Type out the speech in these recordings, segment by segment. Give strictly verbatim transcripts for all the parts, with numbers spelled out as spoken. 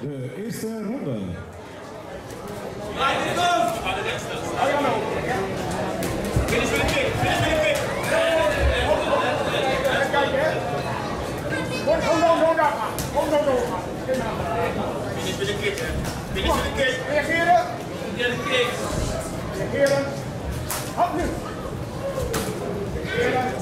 De eerste ronde. Finish with a kick, finish with a kick. Kom, kom, kom, kom, kom, kom, kom. Finish with a kick, finish with a kick. Reageren. Get a kick. Reageren. Hop nu. Reageren.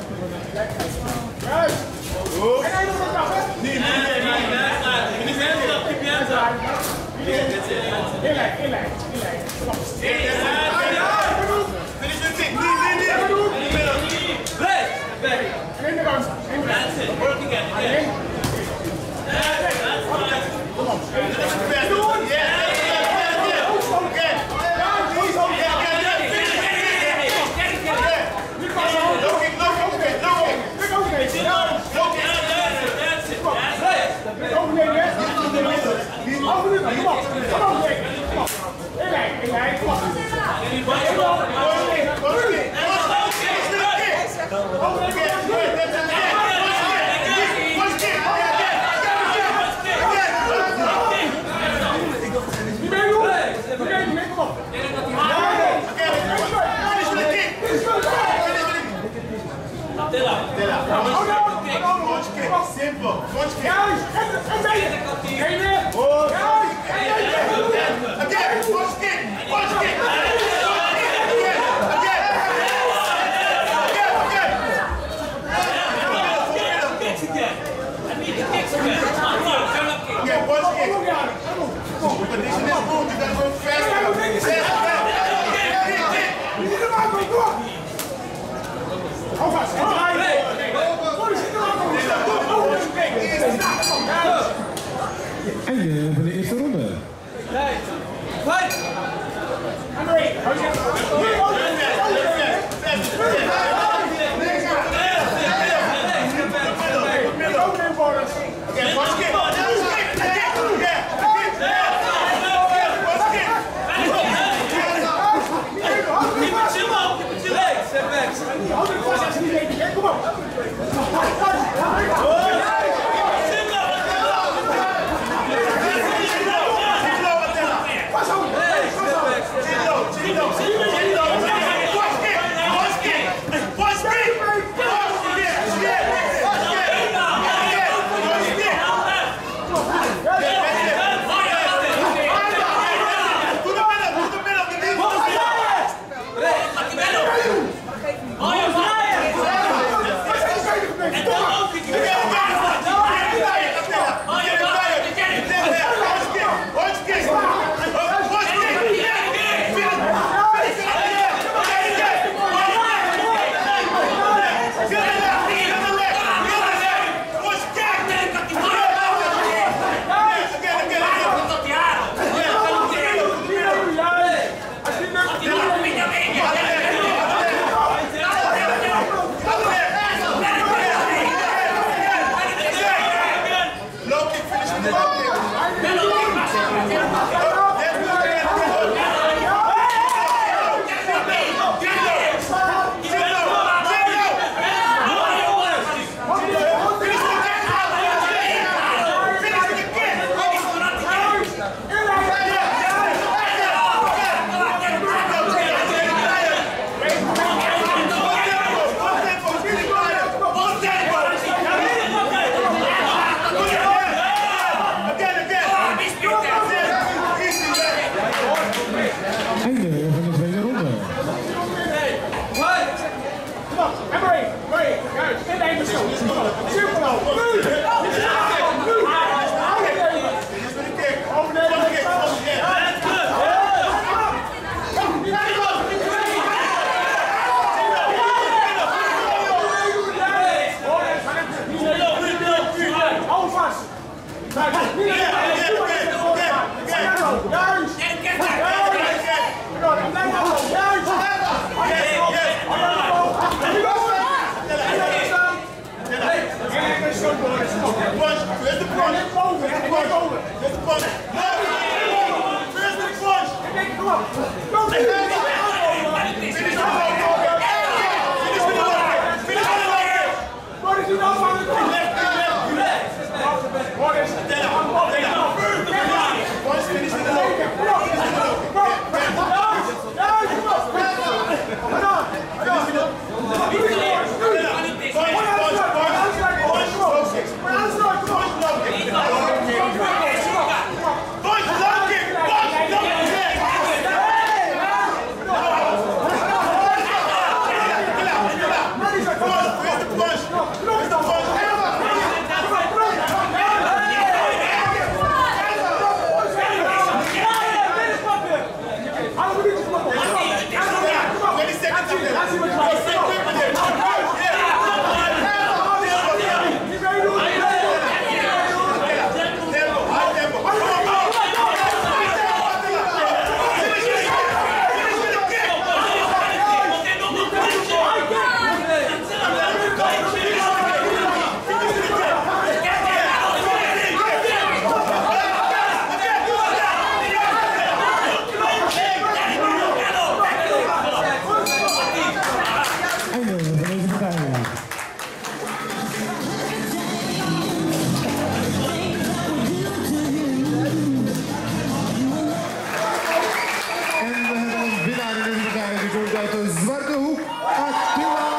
Juist. Goed. En één nog af, hè? Nee, nee, nee, nee. Finish with a kick. Keep your hands up. Inlijn, inlijn, inlijn. Finish with a kick. Nee, nee, nee. Back, back. En in de kant. That's it. Work again. Come on. Atilla. Atilla. Simple. Watch kick. Guys, en mee. Geen meer. Guys, en mee. Again. Watch kick. Watch kick. Again. Again. Again. Kicks again. I need the kicks again. Again, watch kick. Condition is good. You gotta go faster. Hou vast. Einde van de eerste ronde. Fight! Boris, En in de partij die komt uit de zwarte hoek, Atilla.